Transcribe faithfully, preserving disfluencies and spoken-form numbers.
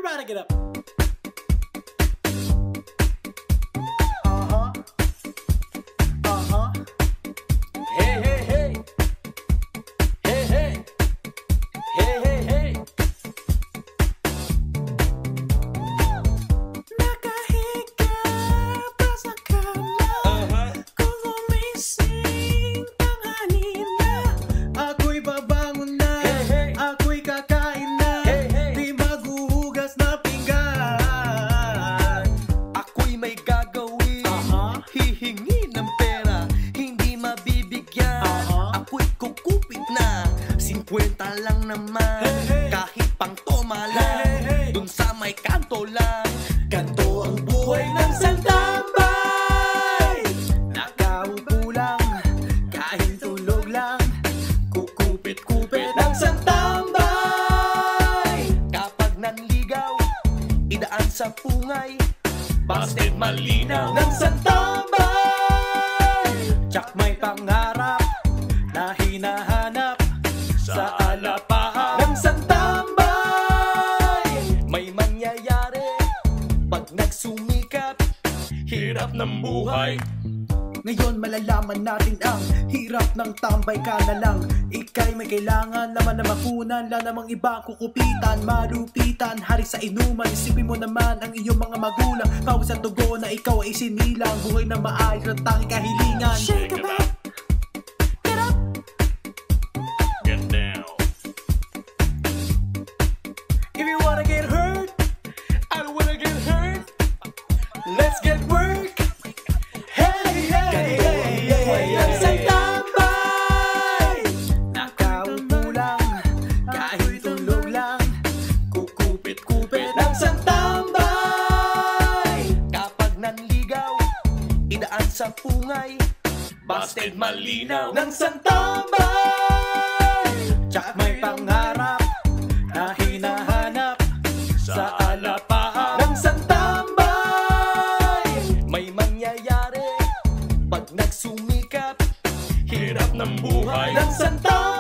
Everybody get up. Uh-huh. Uh-huh. Hey, hey, hey. Hey, hey. Hey, hey, hey. Nakahiga pa sa kama, Uh-huh. kung gumising tanghali na. Ako'y babangon na, Hey, hey. ako'y kakain na, Hey, hey. di maghuhugas na pinggan. Ako'y may gagawin, Aha. hihingi ng pera, hindi mabibigyan. Aha. Ako'y kukupit na, singkwenta lang naman. Hey, hey. Kahit pang toma lang, Hey, hey, hey. dun sa may kanto lang. Ganto ang buhay ng santambay. Nakaupo lang, kahit tulog lang, kukupit-kupit ng santambay. Kapag nanligaw, idaan sa pungay. Basta't malinaw. Ng santambay. Tsak may pangarap na hinahanap sa alapahan ng santambay. May mangyayari pag nagsumikap. Hirap ng buhay. Ngayon malalaman natin ang hirap ng tambay ka na lang. Ika'y may kailangan naman na makunan, la namang iba kukupitan, malupitan, hari sa inuman. Isipin mo naman ang iyong mga magulang, pawis at tugo na ikaw ay sinilang. Buhay na maayos at tanging kahilingan. Shake it up, get up. Get down. If you wanna get hurt, I don't wanna get hurt. let's get work. Hey, hey, hey, hey, hey, ang santambay. Nakaupo lang, kahit tulog lang, kukupit-kupit ng santambay. Kapag nanligaw, idaan sa pungay. Basta't malinaw. Ng santambay. Tsak may pangarap na hinahanap sa alapahan ng santambay. May mangyayari pag nagsumikap. Hirap ng buhay. Ng santambay.